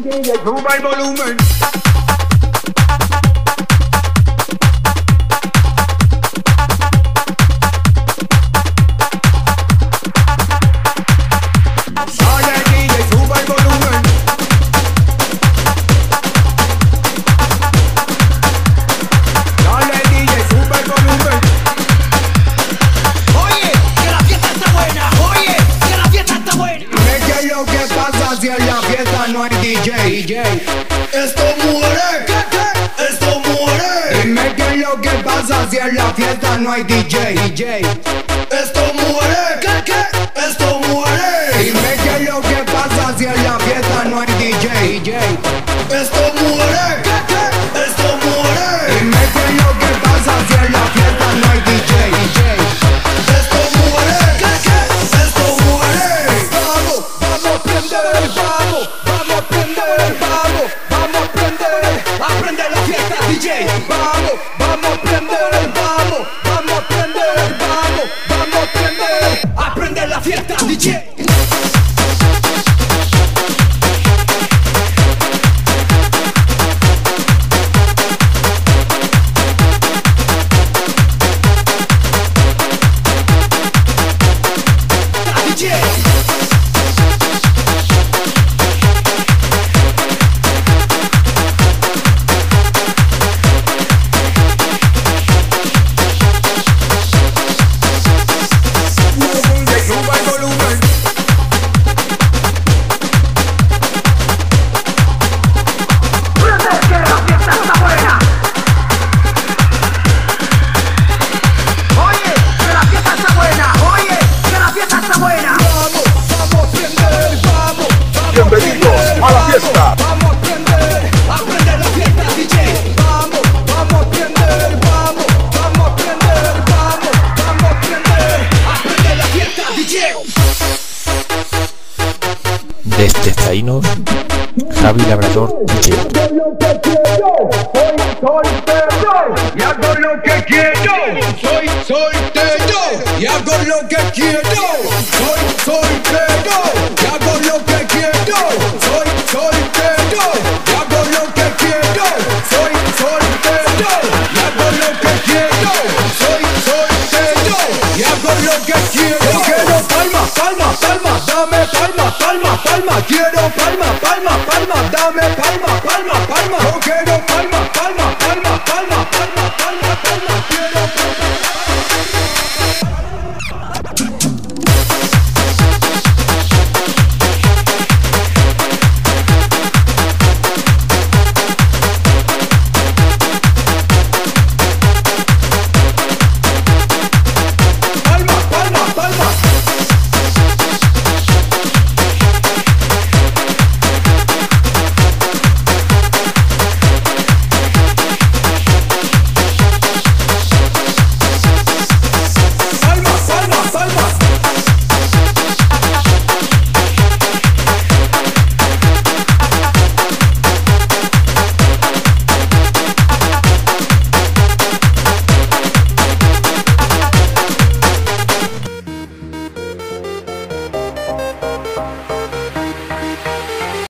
Suba el volumen. No hay DJ. Esto muere, esto muere. Dime qué es lo que pasa si en la fiesta no hay DJ. Esto muere, esto muere. Dime qué es lo que pasa si en la fiesta no hay DJ. Esto muere, esto muere. Dime qué es lo que pasa si en la fiesta no hay DJ. Esto muere, esto muere. Vamos a prender, vamos a prender, vamos a prender, A prender la fiesta, DJ. vamos a prender, vamos a prender, vamos a prender. A prender la fiesta, DJ. Bienvenidos a la fiesta. Vamos a prender la fiesta, DJ. Vamos a prender, vamos a prender, vamos a prender. A prender la fiesta, DJ. Desde Zainos, Javi Labrador DJ. Y hago lo que quiero. Soy soltero y hago lo que quiero. Soy soltero y hago lo que quiero. Soy soltero y hago lo que quiero. Soy soltero y hago lo que quiero. Soy soltero y hago lo que quiero. Quiero palma, palma, palma, dame palma, palma, palma. Quiero palma, palma, palma, dame palma, palma,